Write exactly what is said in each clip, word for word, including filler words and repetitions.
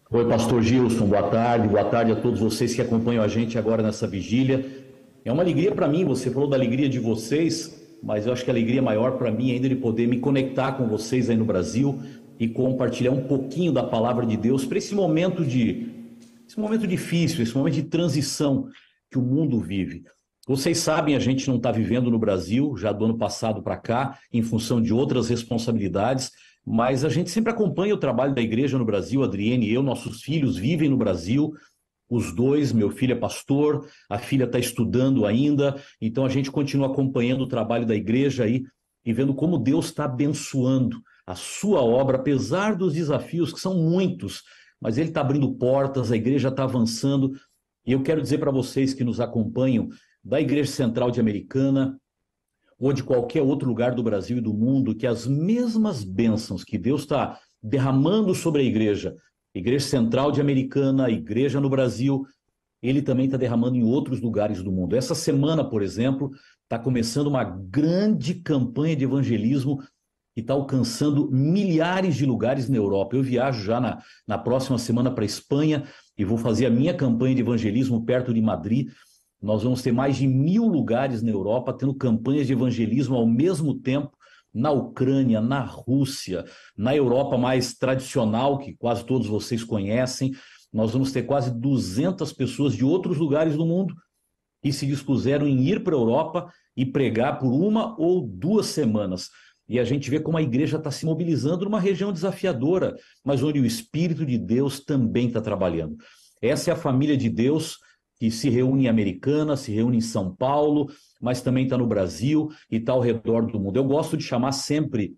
Oi, Pastor Gilson, boa tarde, boa tarde a todos vocês que acompanham a gente agora nessa vigília. É uma alegria para mim, você falou da alegria de vocês, mas eu acho que a alegria maior para mim é ainda de poder me conectar com vocês aí no Brasil e compartilhar um pouquinho da palavra de Deus para esse momento de, esse momento difícil, esse momento de transição que o mundo vive. Vocês sabem, a gente não está vivendo no Brasil, já do ano passado para cá, em função de outras responsabilidades, mas a gente sempre acompanha o trabalho da igreja no Brasil, a Adriene e eu, nossos filhos vivem no Brasil, os dois, meu filho é pastor, a filha está estudando ainda, então a gente continua acompanhando o trabalho da igreja aí e vendo como Deus está abençoando a sua obra, apesar dos desafios, que são muitos, mas Ele está abrindo portas, a igreja está avançando, e eu quero dizer para vocês que nos acompanham da Igreja Central de Americana, ou de qualquer outro lugar do Brasil e do mundo, que as mesmas bênçãos que Deus está derramando sobre a igreja, Igreja Central de Americana, a igreja no Brasil, ele também está derramando em outros lugares do mundo. Essa semana, por exemplo, está começando uma grande campanha de evangelismo que está alcançando milhares de lugares na Europa. Eu viajo já na, na próxima semana para a Espanha e vou fazer a minha campanha de evangelismo perto de Madrid. Nós vamos ter mais de mil lugares na Europa tendo campanhas de evangelismo ao mesmo tempo, na Ucrânia, na Rússia, na Europa mais tradicional, que quase todos vocês conhecem. Nós vamos ter quase duzentas pessoas de outros lugares do mundo que se dispuseram em ir para a Europa e pregar por uma ou duas semanas. E a gente vê como a igreja está se mobilizando numa região desafiadora, mas onde o Espírito de Deus também está trabalhando. Essa é a família de Deus, que se reúne em Americana, se reúne em São Paulo, mas também está no Brasil e está ao redor do mundo. Eu gosto de chamar sempre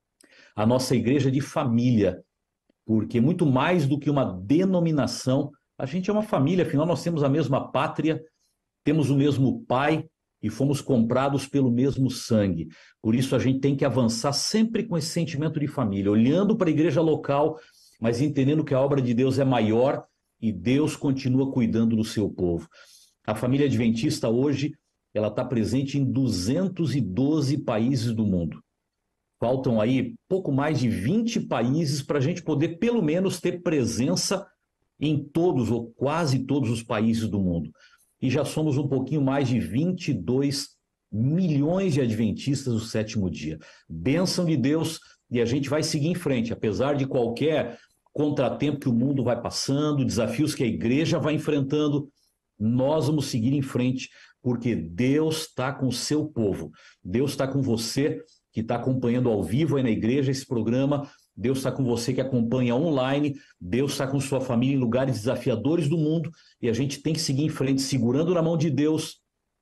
a nossa igreja de família, porque muito mais do que uma denominação, a gente é uma família, afinal nós temos a mesma pátria, temos o mesmo pai e fomos comprados pelo mesmo sangue. Por isso a gente tem que avançar sempre com esse sentimento de família, olhando para a igreja local, mas entendendo que a obra de Deus é maior e Deus continua cuidando do seu povo. A família adventista hoje, ela está presente em duzentos e doze países do mundo. Faltam aí pouco mais de vinte países para a gente poder pelo menos ter presença em todos ou quase todos os países do mundo. E já somos um pouquinho mais de vinte e dois milhões de adventistas do sétimo dia. Bênção de Deus, e a gente vai seguir em frente, apesar de qualquer contratempo que o mundo vai passando, desafios que a igreja vai enfrentando, nós vamos seguir em frente, porque Deus está com o seu povo. Deus está com você que está acompanhando ao vivo aí na igreja esse programa. Deus está com você que acompanha online. Deus está com sua família em lugares desafiadores do mundo. E a gente tem que seguir em frente, segurando na mão de Deus,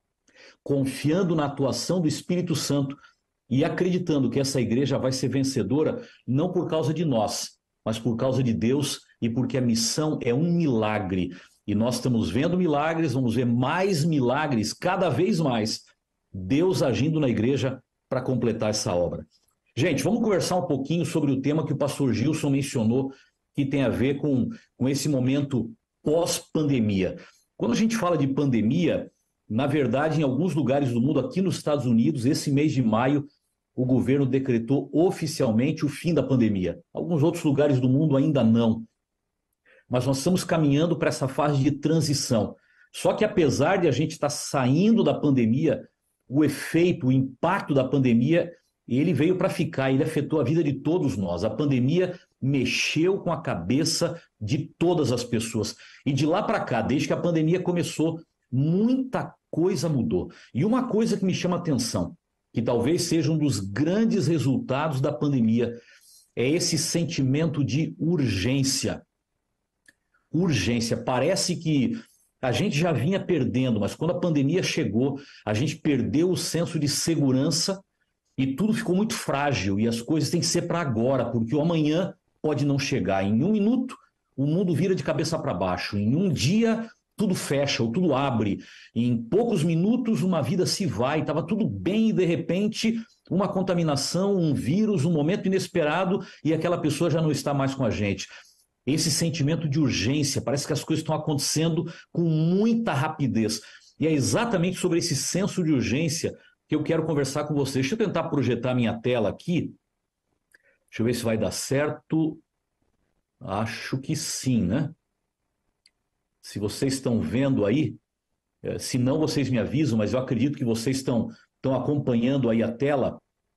confiando na atuação do Espírito Santo e acreditando que essa igreja vai ser vencedora, não por causa de nós, mas por causa de Deus e porque a missão é um milagre. E nós estamos vendo milagres, vamos ver mais milagres, cada vez mais, Deus agindo na igreja para completar essa obra. Gente, vamos conversar um pouquinho sobre o tema que o pastor Gilson mencionou, que tem a ver com, com esse momento pós-pandemia. Quando a gente fala de pandemia, na verdade, em alguns lugares do mundo, aqui nos Estados Unidos, esse mês de maio, o governo decretou oficialmente o fim da pandemia. Alguns outros lugares do mundo ainda não. Mas nós estamos caminhando para essa fase de transição. Só que apesar de a gente estar saindo da pandemia, o efeito, o impacto da pandemia, ele veio para ficar, ele afetou a vida de todos nós. A pandemia mexeu com a cabeça de todas as pessoas. E de lá para cá, desde que a pandemia começou, muita coisa mudou. E uma coisa que me chama a atenção, que talvez seja um dos grandes resultados da pandemia, é esse sentimento de urgência. Urgência. Parece que a gente já vinha perdendo, mas quando a pandemia chegou, a gente perdeu o senso de segurança e tudo ficou muito frágil e as coisas têm que ser para agora, porque o amanhã pode não chegar. Em um minuto, o mundo vira de cabeça para baixo. Em um dia, tudo fecha ou tudo abre. Em poucos minutos, uma vida se vai. Estava tudo bem e, de repente, uma contaminação, um vírus, um momento inesperado e aquela pessoa já não está mais com a gente. Esse sentimento de urgência, parece que as coisas estão acontecendo com muita rapidez. E é exatamente sobre esse senso de urgência que eu quero conversar com você. Deixa eu tentar projetar minha tela aqui. Deixa eu ver se vai dar certo. Acho que sim, né? Se vocês estão vendo aí, eh, se não vocês me avisam, mas eu acredito que vocês estão, estão acompanhando aí a tela.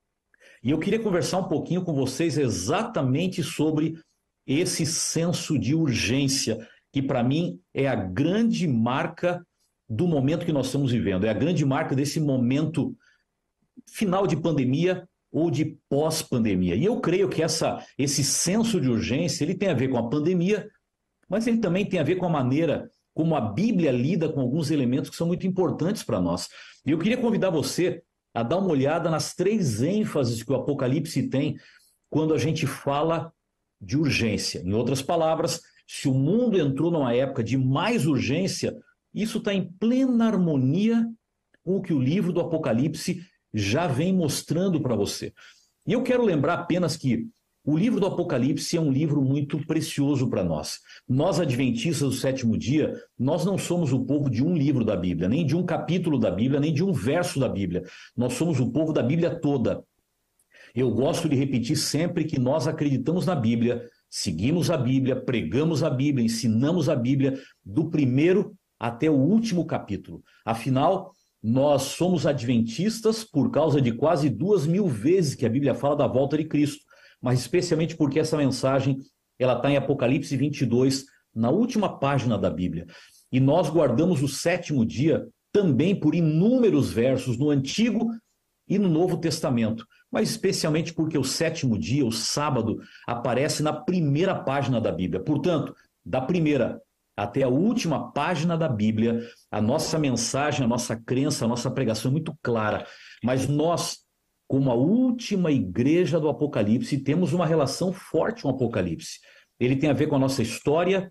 E eu queria conversar um pouquinho com vocês exatamente sobre esse senso de urgência, que para mim é a grande marca do momento que nós estamos vivendo, é a grande marca desse momento final de pandemia ou de pós-pandemia. E eu creio que essa, esse senso de urgência, ele tem a ver com a pandemia, mas ele também tem a ver com a maneira como a Bíblia lida com alguns elementos que são muito importantes para nós. E eu queria convidar você a dar uma olhada nas três ênfases que o Apocalipse tem quando a gente fala de urgência. Em outras palavras, se o mundo entrou numa época de mais urgência, isso está em plena harmonia com o que o livro do Apocalipse já vem mostrando para você. E eu quero lembrar apenas que o livro do Apocalipse é um livro muito precioso para nós. Nós, adventistas do sétimo dia, nós não somos o povo de um livro da Bíblia, nem de um capítulo da Bíblia, nem de um verso da Bíblia. Nós somos o povo da Bíblia toda. Eu gosto de repetir sempre que nós acreditamos na Bíblia, seguimos a Bíblia, pregamos a Bíblia, ensinamos a Bíblia, do primeiro até o último capítulo. Afinal, nós somos adventistas por causa de quase duas mil vezes que a Bíblia fala da volta de Cristo, mas especialmente porque essa mensagem ela está em Apocalipse vinte e dois, na última página da Bíblia. E nós guardamos o sétimo dia também por inúmeros versos no Antigo e no Novo Testamento, mas especialmente porque o sétimo dia, o sábado, aparece na primeira página da Bíblia. Portanto, da primeira até a última página da Bíblia, a nossa mensagem, a nossa crença, a nossa pregação é muito clara, mas nós, como a última igreja do Apocalipse, temos uma relação forte com o Apocalipse. Ele tem a ver com a nossa história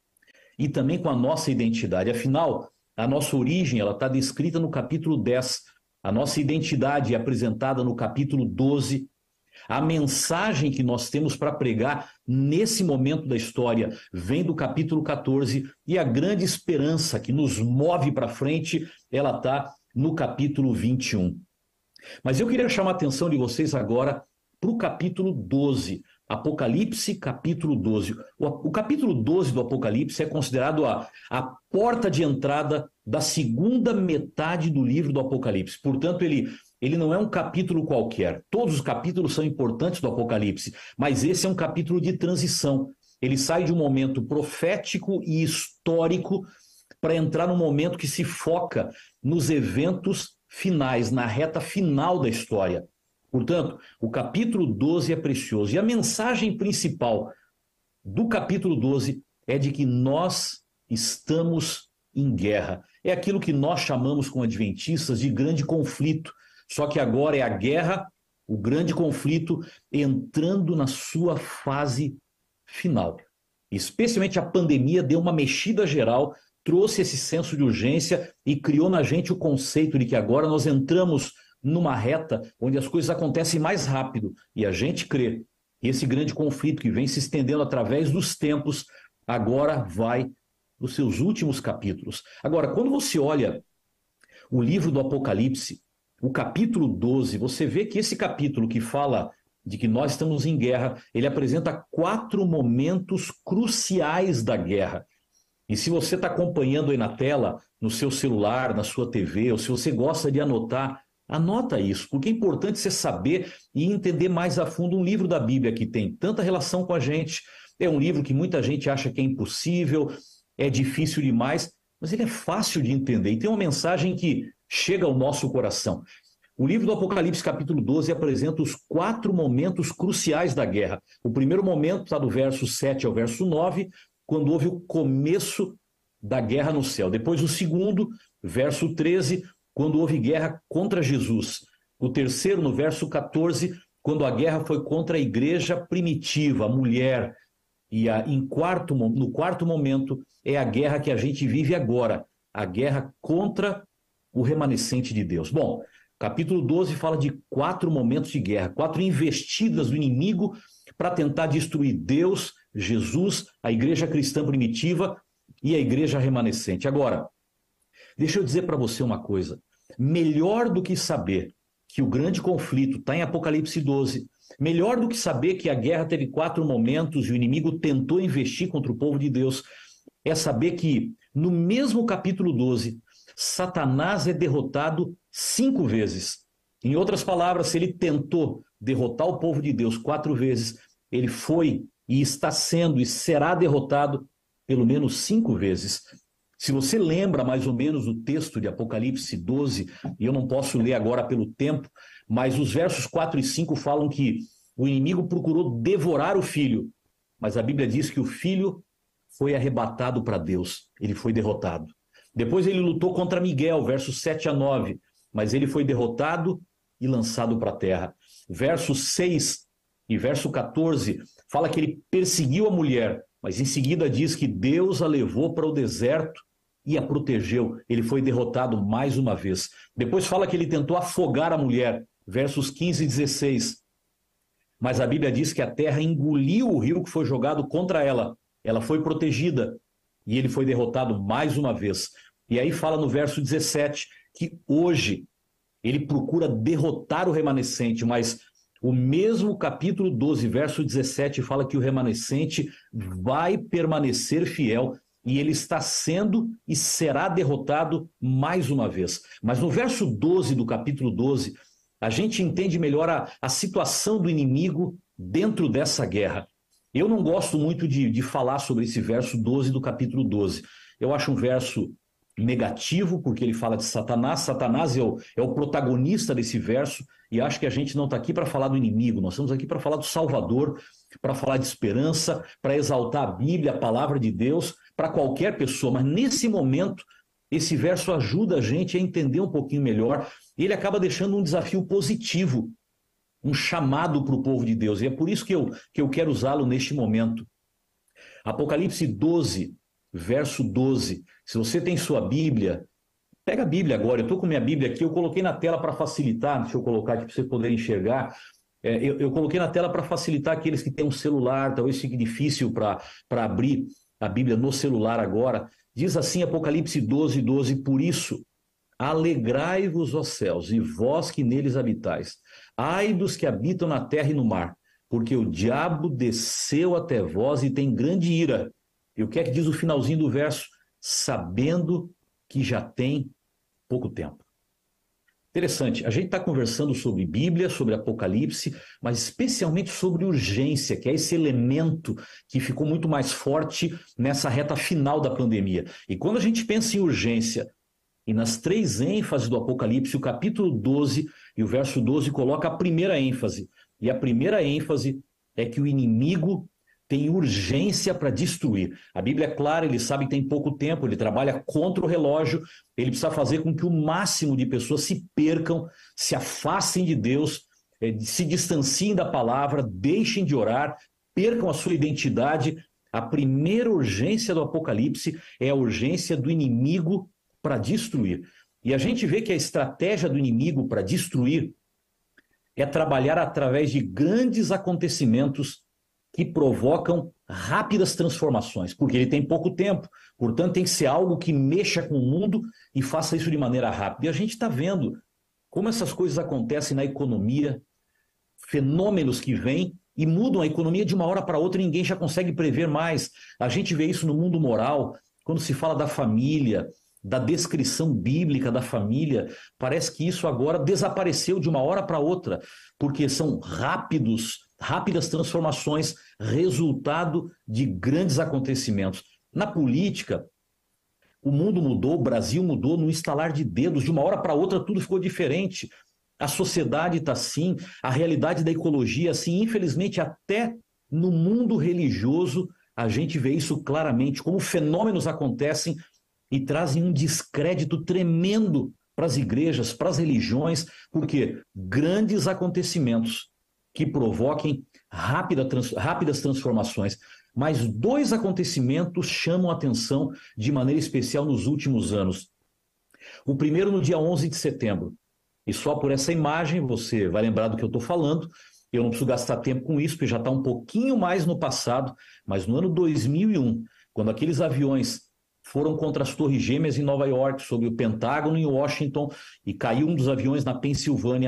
e também com a nossa identidade. Afinal, a nossa origem ela está descrita no capítulo dez, a nossa identidade é apresentada no capítulo doze, a mensagem que nós temos para pregar nesse momento da história vem do capítulo quatorze e a grande esperança que nos move para frente, ela está no capítulo vinte e um. Mas eu queria chamar a atenção de vocês agora para o capítulo doze, Apocalipse capítulo doze. O, o capítulo doze do Apocalipse é considerado a, a porta de entrada da segunda metade do livro do Apocalipse. Portanto, ele, ele não é um capítulo qualquer. Todos os capítulos são importantes do Apocalipse, mas esse é um capítulo de transição. Ele sai de um momento profético e histórico para entrar num momento que se foca nos eventos finais, na reta final da história. Portanto, o capítulo doze é precioso. E a mensagem principal do capítulo doze é de que nós estamos em guerra. É aquilo que nós chamamos como adventistas de grande conflito. Só que agora é a guerra, o grande conflito, entrando na sua fase final. Especialmente a pandemia deu uma mexida geral, trouxe esse senso de urgência e criou na gente o conceito de que agora nós entramos numa reta onde as coisas acontecem mais rápido. E a gente crê que esse grande conflito que vem se estendendo através dos tempos, agora vai para os seus últimos capítulos. Agora, quando você olha o livro do Apocalipse, o capítulo doze, você vê que esse capítulo que fala de que nós estamos em guerra, ele apresenta quatro momentos cruciais da guerra. E se você está acompanhando aí na tela, no seu celular, na sua T V, ou se você gosta de anotar, anota isso, porque é importante você saber e entender mais a fundo um livro da Bíblia que tem tanta relação com a gente. É um livro que muita gente acha que é impossível, é difícil demais, mas ele é fácil de entender e tem uma mensagem que chega ao nosso coração. O livro do Apocalipse, capítulo doze, apresenta os quatro momentos cruciais da guerra. O primeiro momento está do verso sete ao verso nove, quando houve o começo da guerra no céu. Depois o segundo, verso treze, quando houve guerra contra Jesus. O terceiro, no verso quatorze, quando a guerra foi contra a igreja primitiva, a mulher. E a, em quarto, no quarto momento é a guerra que a gente vive agora, a guerra contra o remanescente de Deus. Bom, capítulo doze fala de quatro momentos de guerra, quatro investidas do inimigo para tentar destruir Deus, Jesus, a igreja cristã primitiva e a igreja remanescente. Agora, deixa eu dizer para você uma coisa. Melhor do que saber que o grande conflito está em Apocalipse doze, Melhor do que saber que a guerra teve quatro momentos e o inimigo tentou investir contra o povo de Deus, é saber que no mesmo capítulo doze, Satanás é derrotado cinco vezes. Em outras palavras, se ele tentou derrotar o povo de Deus quatro vezes, ele foi e está sendo e será derrotado pelo menos cinco vezes. Se você lembra mais ou menos o texto de Apocalipse doze, e eu não posso ler agora pelo tempo, mas os versos quatro e cinco falam que o inimigo procurou devorar o filho, mas a Bíblia diz que o filho foi arrebatado para Deus, ele foi derrotado. Depois ele lutou contra Miguel, versos sete a nove, mas ele foi derrotado e lançado para a terra. Versos seis e verso quatorze fala que ele perseguiu a mulher, mas em seguida diz que Deus a levou para o deserto e a protegeu. Ele foi derrotado mais uma vez. Depois fala que ele tentou afogar a mulher, versos quinze e dezesseis. Mas a Bíblia diz que a terra engoliu o rio que foi jogado contra ela. Ela foi protegida e ele foi derrotado mais uma vez. E aí fala no verso dezessete que hoje ele procura derrotar o remanescente, mas o mesmo capítulo doze, verso dezessete, fala que o remanescente vai permanecer fiel e ele está sendo e será derrotado mais uma vez. Mas no verso doze do capítulo doze, a gente entende melhor a, a situação do inimigo dentro dessa guerra. Eu não gosto muito de, de falar sobre esse verso doze do capítulo doze. Eu acho um verso negativo, porque ele fala de Satanás. Satanás é o, é o protagonista desse verso, e acho que a gente não está aqui para falar do inimigo, nós estamos aqui para falar do Salvador, para falar de esperança, para exaltar a Bíblia, a palavra de Deus, para qualquer pessoa. Mas nesse momento, esse verso ajuda a gente a entender um pouquinho melhor, e ele acaba deixando um desafio positivo, um chamado para o povo de Deus, e é por isso que eu, que eu quero usá-lo neste momento. Apocalipse doze, verso doze. Se você tem sua Bíblia, pega a Bíblia agora. Eu estou com minha Bíblia aqui, eu coloquei na tela para facilitar, deixa eu colocar aqui para você poder enxergar. É, eu, eu coloquei na tela para facilitar aqueles que têm um celular, talvez fique difícil para abrir a Bíblia no celular agora. Diz assim Apocalipse doze, doze, por isso, alegrai-vos, ó céus, e vós que neles habitais. Ai dos que habitam na terra e no mar, porque o diabo desceu até vós e tem grande ira. E o que é que diz o finalzinho do verso? Sabendo que já tem pouco tempo. Interessante, a gente está conversando sobre Bíblia, sobre Apocalipse, mas especialmente sobre urgência, que é esse elemento que ficou muito mais forte nessa reta final da pandemia. E quando a gente pensa em urgência, e nas três ênfases do Apocalipse, o capítulo doze e o verso doze coloca a primeira ênfase. E a primeira ênfase é que o inimigo tem urgência para destruir. A Bíblia é clara, ele sabe que tem pouco tempo, ele trabalha contra o relógio, ele precisa fazer com que o máximo de pessoas se percam, se afastem de Deus, se distanciem da palavra, deixem de orar, percam a sua identidade. A primeira urgência do Apocalipse é a urgência do inimigo para destruir. E a gente vê que a estratégia do inimigo para destruir é trabalhar através de grandes acontecimentos que provocam rápidas transformações, porque ele tem pouco tempo, portanto tem que ser algo que mexa com o mundo e faça isso de maneira rápida. E a gente está vendo como essas coisas acontecem na economia, fenômenos que vêm e mudam a economia de uma hora para outra e ninguém já consegue prever mais. A gente vê isso no mundo moral, quando se fala da família, da descrição bíblica da família, parece que isso agora desapareceu de uma hora para outra, porque são rápidos, rápidas transformações, resultado de grandes acontecimentos. Na política, o mundo mudou, o Brasil mudou no estalar de dedos, de uma hora para outra tudo ficou diferente. A sociedade está assim, a realidade da ecologia assim, infelizmente até no mundo religioso a gente vê isso claramente, como fenômenos acontecem e trazem um descrédito tremendo para as igrejas, para as religiões, porque grandes acontecimentos que provoquem rápida, trans, rápidas transformações. Mas dois acontecimentos chamam a atenção de maneira especial nos últimos anos. O primeiro no dia onze de setembro. E só por essa imagem você vai lembrar do que eu estou falando. Eu não preciso gastar tempo com isso, porque já está um pouquinho mais no passado, mas no ano dois mil e um, quando aqueles aviões foram contra as Torres Gêmeas em Nova York, sobre o Pentágono em Washington, e caiu um dos aviões na Pensilvânia,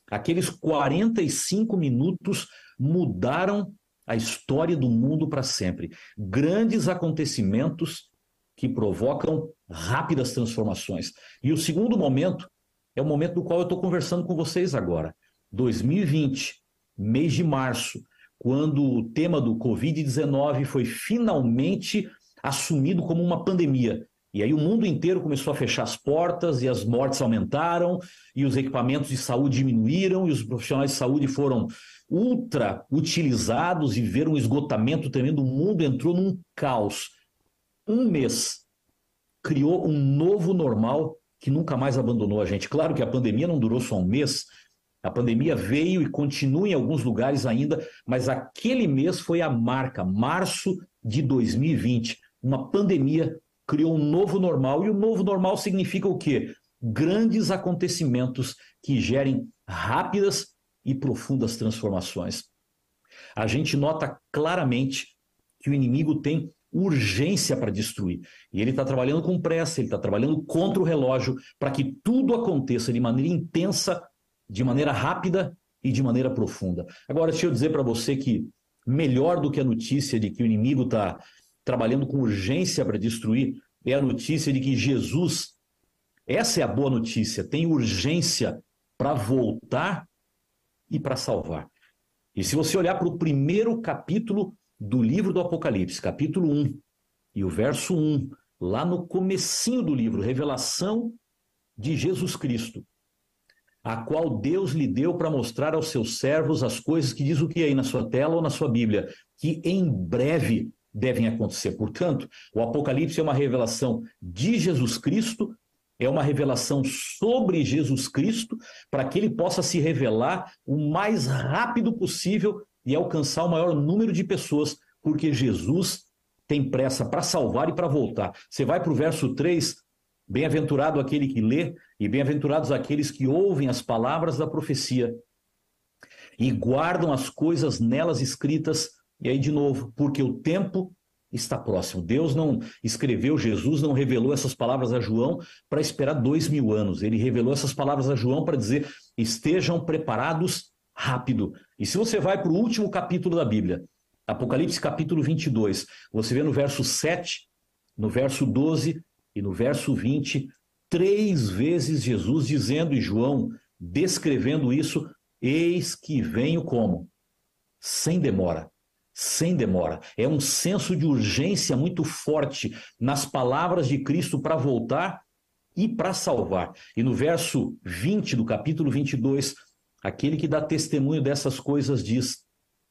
Aqueles quarenta e cinco minutos mudaram a história do mundo para sempre. Grandes acontecimentos que provocam rápidas transformações. E o segundo momento é o momento do qual eu estou conversando com vocês agora. dois mil e vinte, mês de março, quando o tema do covid dezenove foi finalmente assumido como uma pandemia. E aí o mundo inteiro começou a fechar as portas e as mortes aumentaram e os equipamentos de saúde diminuíram e os profissionais de saúde foram ultra utilizados e viram um esgotamento tremendo. O mundo entrou num caos. Um mês criou um novo normal que nunca mais abandonou a gente. Claro que a pandemia não durou só um mês, a pandemia veio e continua em alguns lugares ainda, mas aquele mês foi a marca, março de dois mil e vinte. Uma pandemia criou um novo normal, e o novo normal significa o quê? Grandes acontecimentos que gerem rápidas e profundas transformações. A gente nota claramente que o inimigo tem urgência para destruir. E ele está trabalhando com pressa, ele está trabalhando contra o relógio para que tudo aconteça de maneira intensa, de maneira rápida e de maneira profunda. Agora, deixa eu dizer para você que melhor do que a notícia de que o inimigo está trabalhando com urgência para destruir é a notícia de que Jesus, essa é a boa notícia, tem urgência para voltar e para salvar. E se você olhar para o primeiro capítulo do livro do Apocalipse, capítulo um, e o verso um, lá no comecinho do livro, revelação de Jesus Cristo, a qual Deus lhe deu para mostrar aos seus servos as coisas que diz o que aí na sua tela ou na sua Bíblia, que em breve devem acontecer. Portanto, o Apocalipse é uma revelação de Jesus Cristo, é uma revelação sobre Jesus Cristo, para que ele possa se revelar o mais rápido possível e alcançar o maior número de pessoas, porque Jesus tem pressa para salvar e para voltar. Você vai para o verso três, bem-aventurado aquele que lê, e bem-aventurados aqueles que ouvem as palavras da profecia e guardam as coisas nelas escritas. E aí, de novo, porque o tempo está próximo. Deus não escreveu, Jesus não revelou essas palavras a João para esperar dois mil anos. Ele revelou essas palavras a João para dizer: estejam preparados rápido. E se você vai para o último capítulo da Bíblia, Apocalipse capítulo vinte e dois, você vê no verso sete, no verso doze e no verso vinte, três vezes Jesus dizendo, e João descrevendo isso: eis que venho como? Sem demora. Sem demora. É um senso de urgência muito forte nas palavras de Cristo para voltar e para salvar. E no verso vinte do capítulo vinte e dois, aquele que dá testemunho dessas coisas diz: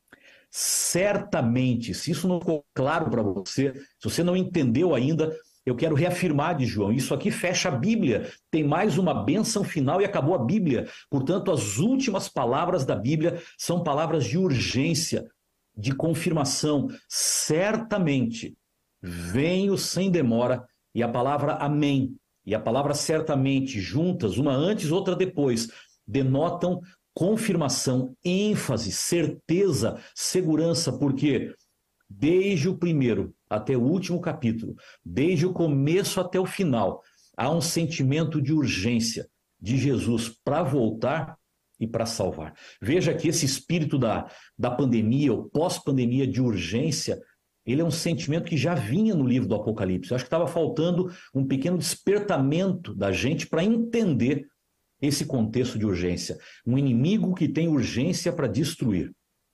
certamente, se isso não ficou claro para você, se você não entendeu ainda, eu quero reafirmar de João, isso aqui fecha a Bíblia, tem mais uma bênção final e acabou a Bíblia. Portanto, as últimas palavras da Bíblia são palavras de urgência, de confirmação. Certamente venho sem demora, e a palavra amém e a palavra certamente juntas, uma antes, outra depois, denotam confirmação, ênfase, certeza, segurança, porque desde o primeiro até o último capítulo, desde o começo até o final, há um sentimento de urgência de Jesus para voltar e para salvar. Veja que esse espírito da, da pandemia, ou pós-pandemia de urgência, ele é um sentimento que já vinha no livro do Apocalipse. Eu acho que estava faltando um pequeno despertamento da gente para entender esse contexto de urgência. Um inimigo que tem urgência para destruir.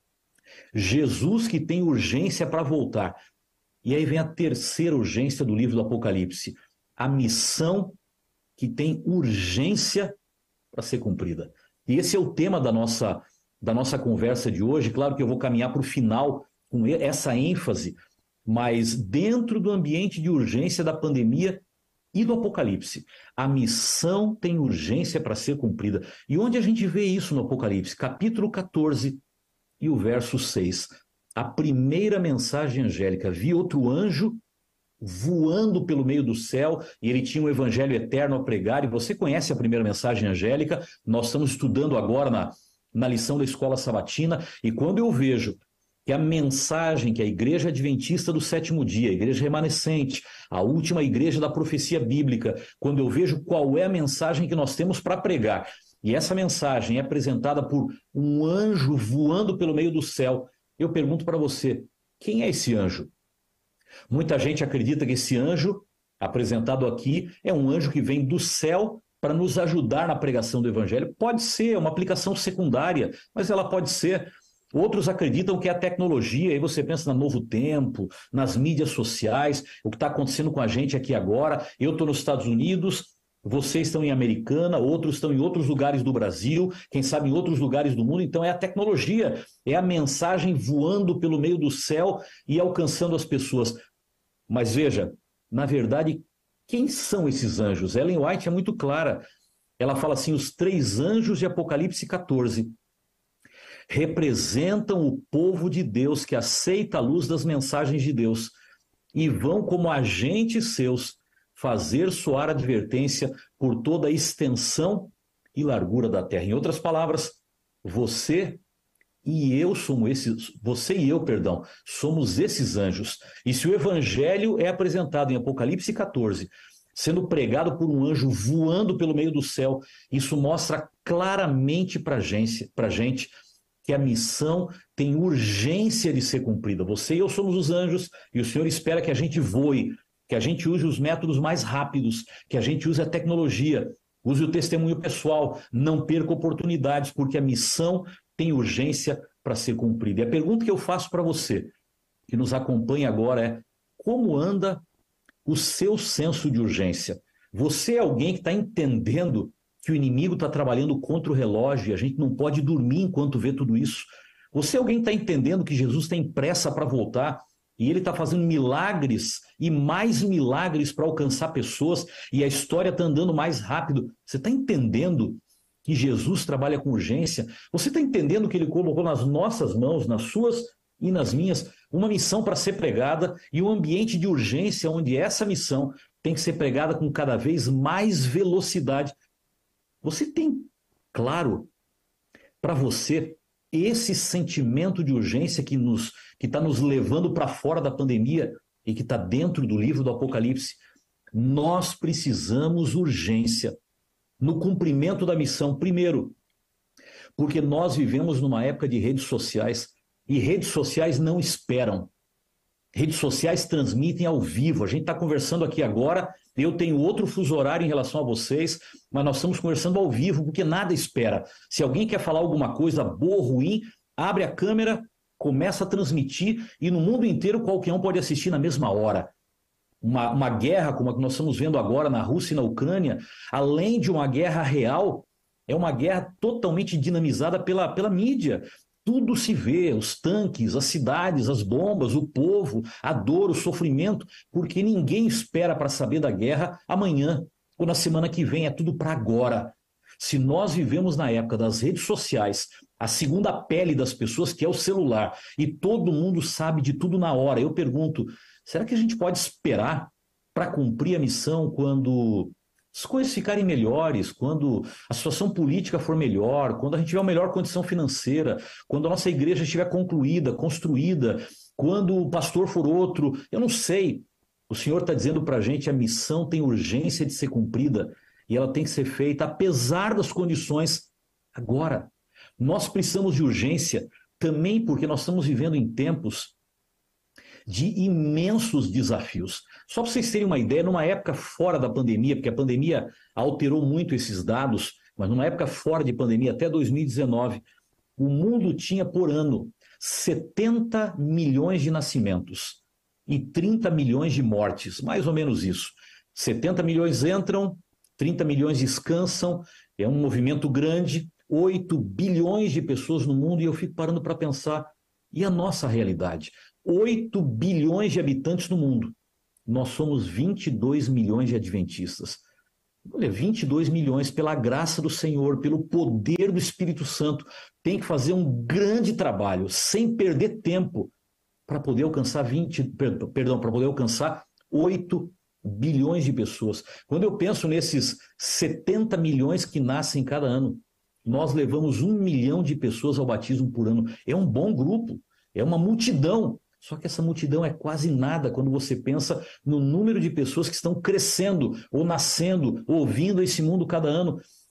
Jesus que tem urgência para voltar. E aí vem a terceira urgência do livro do Apocalipse. A missão que tem urgência para ser cumprida. E esse é o tema da nossa, da nossa conversa de hoje. Claro que eu vou caminhar para o final com essa ênfase, mas dentro do ambiente de urgência da pandemia e do Apocalipse, a missão tem urgência para ser cumprida. E onde a gente vê isso no Apocalipse? Capítulo catorze e o verso seis. A primeira mensagem angélica: vi outro anjo voando pelo meio do céu, e ele tinha um evangelho eterno a pregar. E você conhece a primeira mensagem angélica, nós estamos estudando agora na, na lição da escola sabatina, e quando eu vejo que a mensagem que a igreja adventista do sétimo dia, a igreja remanescente, a última igreja da profecia bíblica, quando eu vejo qual é a mensagem que nós temos para pregar, e essa mensagem é apresentada por um anjo voando pelo meio do céu, eu pergunto para você, quem é esse anjo? Muita gente acredita que esse anjo, apresentado aqui, é um anjo que vem do céu para nos ajudar na pregação do evangelho. Pode ser, é uma aplicação secundária, mas ela pode ser. Outros acreditam que é a tecnologia, aí você pensa no Novo Tempo, nas mídias sociais, o que está acontecendo com a gente aqui agora. Eu estou nos Estados Unidos, vocês estão em Americana, outros estão em outros lugares do Brasil, quem sabe em outros lugares do mundo. Então é a tecnologia, é a mensagem voando pelo meio do céu e alcançando as pessoas. Mas veja, na verdade, quem são esses anjos? Ellen White é muito clara. Ela fala assim, os três anjos de Apocalipse catorze representam o povo de Deus que aceita a luz das mensagens de Deus e vão como agentes seus fazer soar advertência por toda a extensão e largura da terra. Em outras palavras, você e eu somos esses, você e eu, perdão, somos esses anjos. E se o evangelho é apresentado em Apocalipse catorze, sendo pregado por um anjo voando pelo meio do céu, isso mostra claramente para a gente, para gente que a missão tem urgência de ser cumprida. Você e eu somos os anjos e o Senhor espera que a gente voe, que a gente use os métodos mais rápidos, que a gente use a tecnologia, use o testemunho pessoal, não perca oportunidades, porque a missão tem urgência para ser cumprida. E a pergunta que eu faço para você, que nos acompanha agora, é como anda o seu senso de urgência? Você é alguém que está entendendo que o inimigo está trabalhando contra o relógio e a gente não pode dormir enquanto vê tudo isso? Você é alguém que está entendendo que Jesus tem pressa para voltar e ele está fazendo milagres e mais milagres para alcançar pessoas e a história está andando mais rápido? Você está entendendo que Jesus trabalha com urgência? Você está entendendo que ele colocou nas nossas mãos, nas suas e nas minhas, uma missão para ser pregada e um ambiente de urgência onde essa missão tem que ser pregada com cada vez mais velocidade? Você tem, claro, para você, esse sentimento de urgência que nos, que está nos levando para fora da pandemia e que está dentro do livro do Apocalipse? Nós precisamos urgência no cumprimento da missão. Primeiro, porque nós vivemos numa época de redes sociais e redes sociais não esperam. Redes sociais transmitem ao vivo. A gente está conversando aqui agora, eu tenho outro fuso horário em relação a vocês, mas nós estamos conversando ao vivo, porque nada espera. Se alguém quer falar alguma coisa boa ou ruim, abre a câmera, começa a transmitir e no mundo inteiro qualquer um pode assistir na mesma hora. Uma, uma guerra como a que nós estamos vendo agora na Rússia e na Ucrânia, além de uma guerra real, é uma guerra totalmente dinamizada pela, pela mídia. Tudo se vê, os tanques, as cidades, as bombas, o povo, a dor, o sofrimento, porque ninguém espera para saber da guerra amanhã ou na semana que vem, é tudo para agora. Se nós vivemos na época das redes sociais, a segunda pele das pessoas, que é o celular, e todo mundo sabe de tudo na hora, eu pergunto, será que a gente pode esperar para cumprir a missão quando as coisas ficarem melhores, quando a situação política for melhor, quando a gente tiver uma melhor condição financeira, quando a nossa igreja estiver concluída, construída, quando o pastor for outro? Eu não sei. O Senhor está dizendo para a gente, a missão tem urgência de ser cumprida e ela tem que ser feita apesar das condições agora. Nós precisamos de urgência também porque nós estamos vivendo em tempos de imensos desafios. Só para vocês terem uma ideia, numa época fora da pandemia, porque a pandemia alterou muito esses dados, mas numa época fora de pandemia, até dois mil e dezenove, o mundo tinha por ano setenta milhões de nascimentos e trinta milhões de mortes, mais ou menos isso. setenta milhões entram, trinta milhões descansam, é um movimento grande, oito bilhões de pessoas no mundo, e eu fico parando para pensar, e a nossa realidade? oito bilhões de habitantes no mundo. Nós somos vinte e dois milhões de adventistas. Olha, vinte e dois milhões, pela graça do Senhor, pelo poder do Espírito Santo, tem que fazer um grande trabalho, sem perder tempo, para poder alcançar vinte, perdão, para poder alcançar oito bilhões de pessoas. Quando eu penso nesses setenta milhões que nascem cada ano, nós levamos um milhão de pessoas ao batismo por ano. É um bom grupo, é uma multidão. Só que essa multidão é quase nada quando você pensa no número de pessoas que estão crescendo ou nascendo, ouvindo esse mundo cada ano.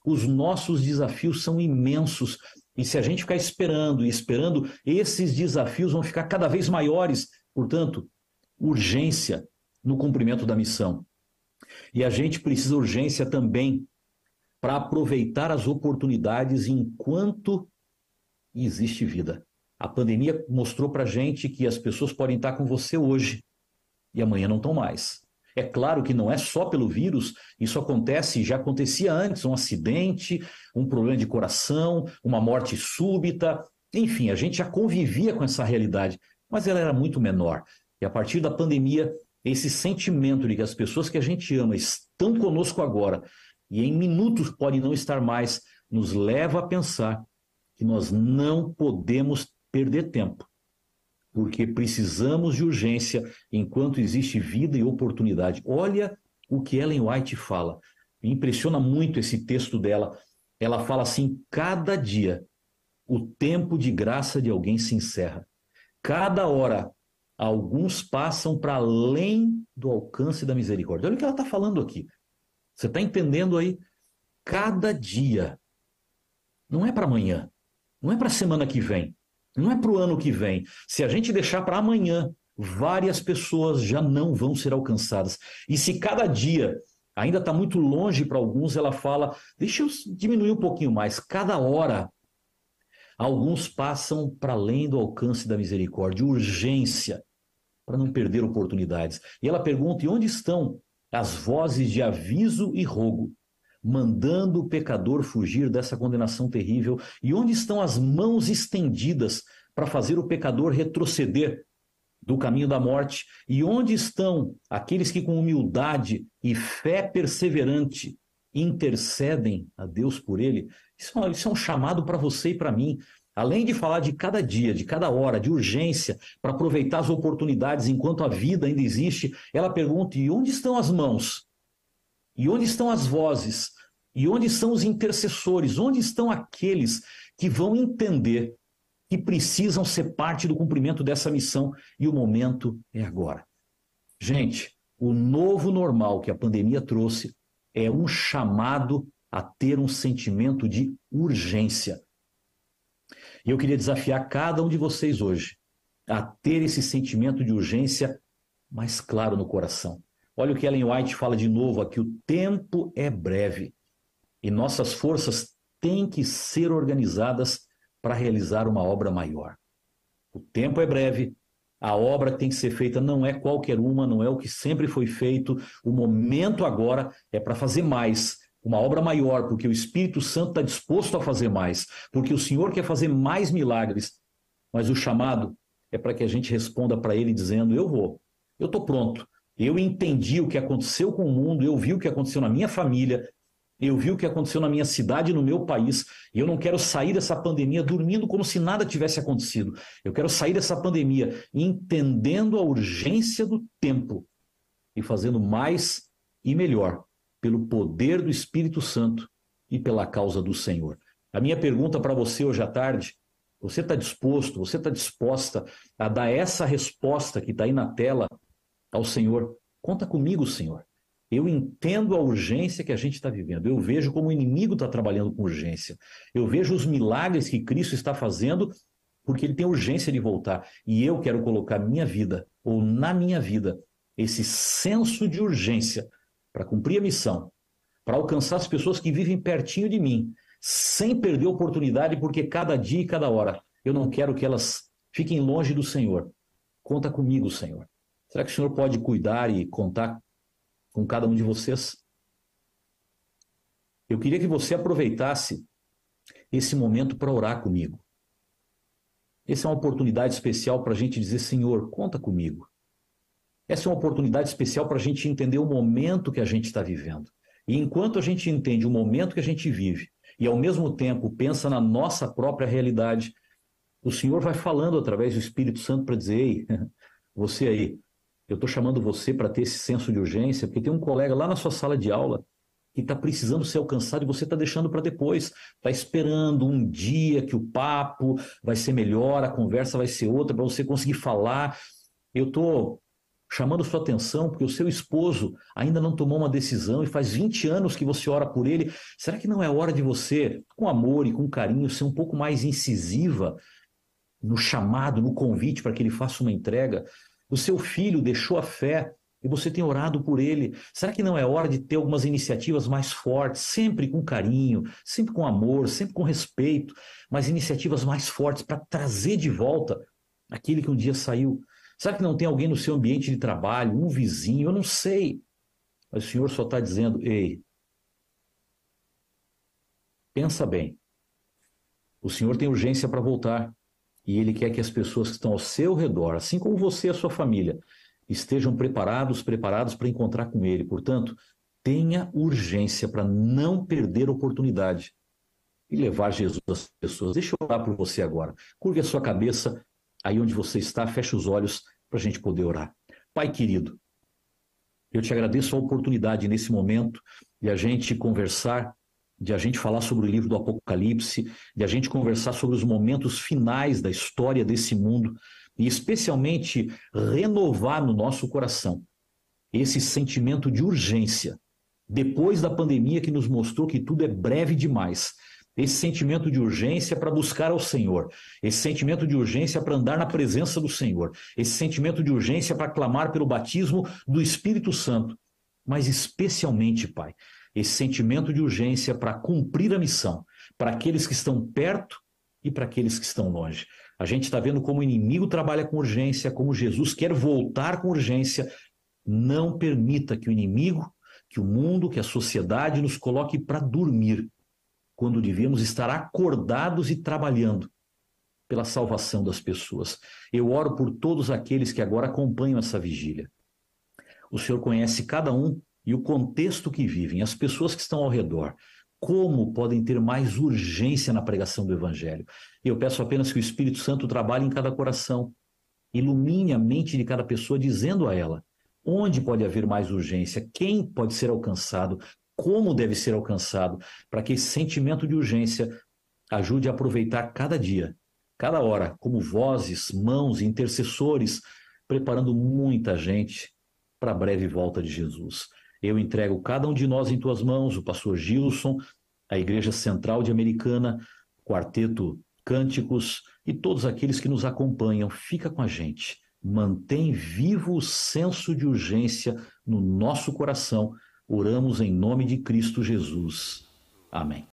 Os nossos desafios são imensos. E se a gente ficar esperando e esperando, esses desafios vão ficar cada vez maiores. Portanto, urgência no cumprimento da missão. E a gente precisa urgência também para aproveitar as oportunidades enquanto existe vida. A pandemia mostrou para a gente que as pessoas podem estar com você hoje e amanhã não estão mais. É claro que não é só pelo vírus, isso acontece, já acontecia antes, um acidente, um problema de coração, uma morte súbita, enfim, a gente já convivia com essa realidade, mas ela era muito menor. E a partir da pandemia, esse sentimento de que as pessoas que a gente ama estão conosco agora e em minutos podem não estar mais, nos leva a pensar que nós não podemos perder tempo, porque precisamos de urgência enquanto existe vida e oportunidade. Olha o que Ellen White fala. Me impressiona muito esse texto dela. Ela fala assim: cada dia o tempo de graça de alguém se encerra. Cada hora alguns passam para além do alcance da misericórdia. Olha o que ela está falando aqui. Você está entendendo aí? Cada dia. Não é para amanhã. Não é para a semana que vem. Não é para o ano que vem. Se a gente deixar para amanhã, várias pessoas já não vão ser alcançadas. E se cada dia ainda está muito longe para alguns, ela fala, deixa eu diminuir um pouquinho mais. Cada hora, alguns passam para além do alcance da misericórdia. Urgência, para não perder oportunidades. E ela pergunta, e onde estão as vozes de aviso e rogo, mandando o pecador fugir dessa condenação terrível? E onde estão as mãos estendidas para fazer o pecador retroceder do caminho da morte? E onde estão aqueles que com humildade e fé perseverante intercedem a Deus por ele? Isso é, isso é um chamado para você e para mim. Além de falar de cada dia, de cada hora, de urgência, para aproveitar as oportunidades enquanto a vida ainda existe, ela pergunta, e onde estão as mãos? E onde estão as vozes? E onde estão os intercessores? Onde estão aqueles que vão entender que precisam ser parte do cumprimento dessa missão? E o momento é agora. Gente, o novo normal que a pandemia trouxe é um chamado a ter um sentimento de urgência. E eu queria desafiar cada um de vocês hoje a ter esse sentimento de urgência mais claro no coração. Olha o que Ellen White fala de novo aqui: o tempo é breve e nossas forças têm que ser organizadas para realizar uma obra maior. O tempo é breve, a obra que tem que ser feita não é qualquer uma, não é o que sempre foi feito. O momento agora é para fazer mais, uma obra maior, porque o Espírito Santo está disposto a fazer mais, porque o Senhor quer fazer mais milagres, mas o chamado é para que a gente responda para Ele dizendo, eu vou, eu estou pronto, eu entendi o que aconteceu com o mundo, eu vi o que aconteceu na minha família, eu vi o que aconteceu na minha cidade e no meu país, e eu não quero sair dessa pandemia dormindo como se nada tivesse acontecido. Eu quero sair dessa pandemia entendendo a urgência do tempo e fazendo mais e melhor pelo poder do Espírito Santo e pela causa do Senhor. A minha pergunta para você hoje à tarde, você está disposto, você está disposta a dar essa resposta que está aí na tela ao Senhor? Conta comigo, Senhor. Eu entendo a urgência que a gente está vivendo. Eu vejo como o inimigo está trabalhando com urgência. Eu vejo os milagres que Cristo está fazendo porque ele tem urgência de voltar. E eu quero colocar minha vida, ou na minha vida, esse senso de urgência para cumprir a missão, para alcançar as pessoas que vivem pertinho de mim, sem perder a oportunidade, porque cada dia e cada hora eu não quero que elas fiquem longe do Senhor. Conta comigo, Senhor. Será que o Senhor pode cuidar e contar com cada um de vocês? Eu queria que você aproveitasse esse momento para orar comigo. Essa é uma oportunidade especial para a gente dizer, Senhor, conta comigo. Essa é uma oportunidade especial para a gente entender o momento que a gente está vivendo. E enquanto a gente entende o momento que a gente vive e ao mesmo tempo pensa na nossa própria realidade, o Senhor vai falando através do Espírito Santo para dizer, ei, você aí, eu estou chamando você para ter esse senso de urgência, porque tem um colega lá na sua sala de aula que está precisando ser alcançado e você está deixando para depois. Está esperando um dia que o papo vai ser melhor, a conversa vai ser outra, para você conseguir falar. Eu estou chamando sua atenção porque o seu esposo ainda não tomou uma decisão e faz vinte anos que você ora por ele. Será que não é hora de você, com amor e com carinho, ser um pouco mais incisiva no chamado, no convite para que ele faça uma entrega? O seu filho deixou a fé e você tem orado por ele. Será que não é hora de ter algumas iniciativas mais fortes, sempre com carinho, sempre com amor, sempre com respeito, mas iniciativas mais fortes para trazer de volta aquele que um dia saiu? Será que não tem alguém no seu ambiente de trabalho, um vizinho? Eu não sei. Mas o Senhor só está dizendo: ei, pensa bem. O Senhor tem urgência para voltar. E Ele quer que as pessoas que estão ao seu redor, assim como você e a sua família, estejam preparados, preparados para encontrar com Ele. Portanto, tenha urgência para não perder a oportunidade e levar Jesus às pessoas. Deixa eu orar por você agora. Curve a sua cabeça aí onde você está, feche os olhos para a gente poder orar. Pai querido, eu te agradeço a oportunidade nesse momento de a gente conversar, de a gente falar sobre o livro do Apocalipse, de a gente conversar sobre os momentos finais da história desse mundo e especialmente renovar no nosso coração esse sentimento de urgência, depois da pandemia que nos mostrou que tudo é breve demais. Esse sentimento de urgência para buscar ao Senhor, esse sentimento de urgência para andar na presença do Senhor, esse sentimento de urgência para clamar pelo batismo do Espírito Santo, mas especialmente, Pai, esse sentimento de urgência para cumprir a missão, para aqueles que estão perto e para aqueles que estão longe. A gente está vendo como o inimigo trabalha com urgência, como Jesus quer voltar com urgência. Não permita que o inimigo, que o mundo, que a sociedade nos coloque para dormir, quando devemos estar acordados e trabalhando pela salvação das pessoas. Eu oro por todos aqueles que agora acompanham essa vigília. O Senhor conhece cada um e o contexto que vivem, as pessoas que estão ao redor, como podem ter mais urgência na pregação do Evangelho. Eu peço apenas que o Espírito Santo trabalhe em cada coração, ilumine a mente de cada pessoa, dizendo a ela onde pode haver mais urgência, quem pode ser alcançado, como deve ser alcançado, para que esse sentimento de urgência ajude a aproveitar cada dia, cada hora, como vozes, mãos, intercessores, preparando muita gente para a breve volta de Jesus. Eu entrego cada um de nós em tuas mãos, o pastor Gilson, a Igreja Central de Americana, Quarteto Cânticos e todos aqueles que nos acompanham. Fica com a gente. Mantém vivo o senso de urgência no nosso coração. Oramos em nome de Cristo Jesus. Amém.